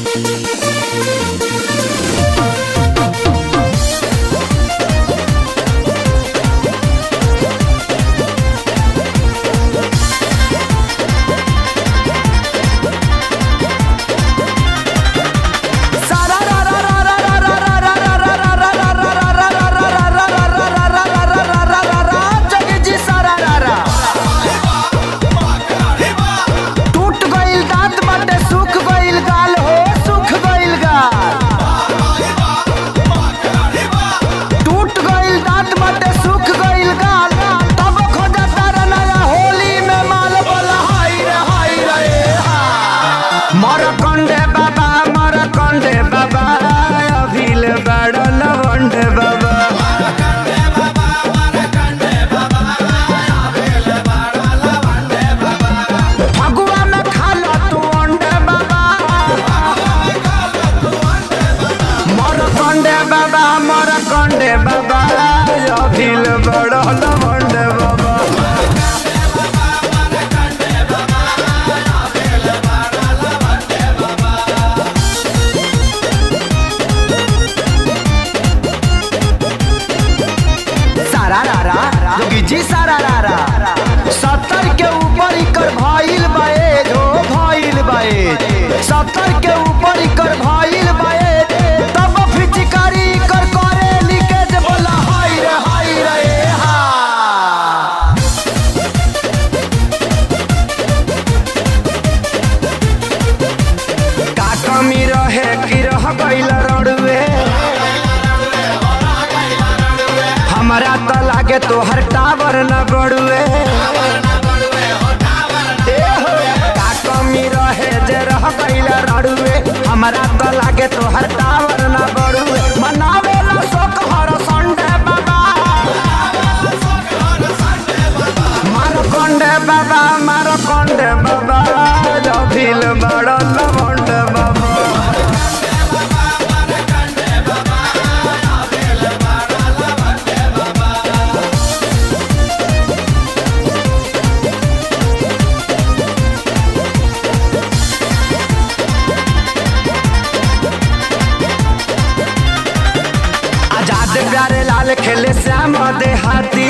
जी सारा रारा 70 के ऊपर इकर भाईल बाए जो भाईल बाए 70 के ऊपर इकर भाईल बाए तब फिचकारी कर करे लीकेज बोला हाय रे हा का कमी रहे कि रह गइल रड़ुए हमारा तो लागे तोहर टावर न बढ़ुए का कमी रहे जे रह गइल रड़ुए हमारा तो लागे तोहर टावर न बढ़ुए मनावे ला शौक हर संडे बाबा मारो कंडे बाबा जभिल बड़ लवंड बाबा प्यारे लाल खेले श्याम देहाती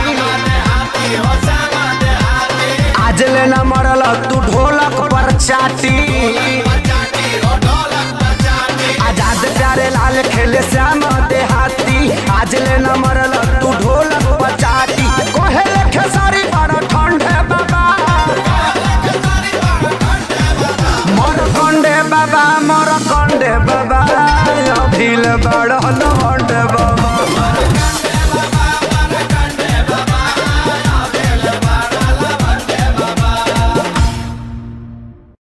आज लेना मरल तू ढोलक पर चाटी आजाद प्यारे लाल खेले श्याम देहाती आज लेना मरल तू ढोलक पर चाटी कोहेले खेसारी बड़ा ठंडे बाबा मर कंडे बाबा अभिल बड़